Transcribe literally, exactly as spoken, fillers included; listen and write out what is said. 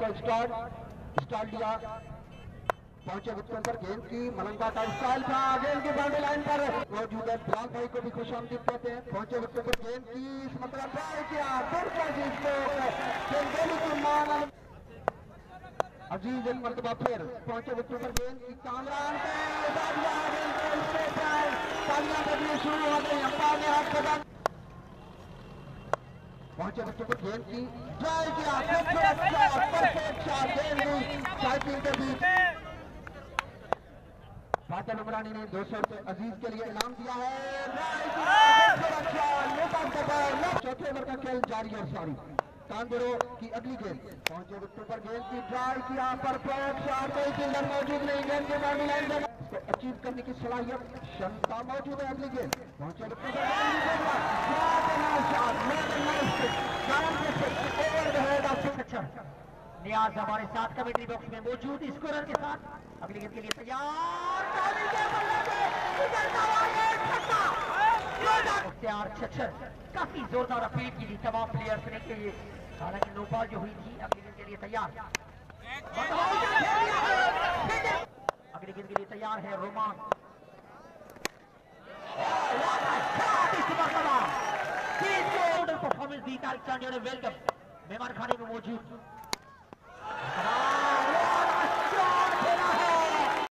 को start start लिया, पहुंचे विकेट पर गेंद की मलंगा का स्टाइल था, गेंद की बाउंड्री लाइन पर मौजूद है बिलाल भाई को भी खुश आमदीद कहते हैं। पहुंचे विकेट पर गेंद की मतलब ट्राई किया, अजीज एक मरतबा फिर पहुंचे विकेट पर गेंद की कामरान बदली शुरू हो गई, अंपायर ने हाथ बदल पहुंचे विकेट पर गेंद की ट्राई किया, परफेक्ट शॉट, गेंद की साइकिल के बीच फातल उमरानी ने दो सौ रुपये अजीज के लिए इनाम दिया है। चौथे ओवर का खेल जारी है। सॉरी कानबेरो की अगली गेंद, पहुंचे विकेट पर गेंद की ट्राई किया, परफेक्ट शॉट, कोई फील्डर मौजूद नहीं, गेंद की बाउंड्री लाइन पर इसको अचीव करने की सलाहियत क्षमता मौजूद है। अगली गेंद पहुंचे विकेट पर नियाज हमारे साथ कमेंट्री बॉक्स में मौजूद स्कोरर के साथ अगली गेंद के लिए तैयार, काफी जोरदार अपील की थी तमाम प्लेयर्स ने के लिए, हालांकि नो बॉल जो हुई थी। अगली गेंद के लिए तैयार, अगली गेंद के लिए तैयार है रोमान, परफॉर्मेंस दी था। वेलकम मेहमान खाने में मौजूद